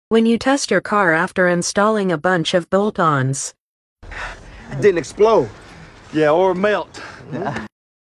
When you test your car after installing a bunch of bolt-ons. It didn't explode. Yeah, or melt.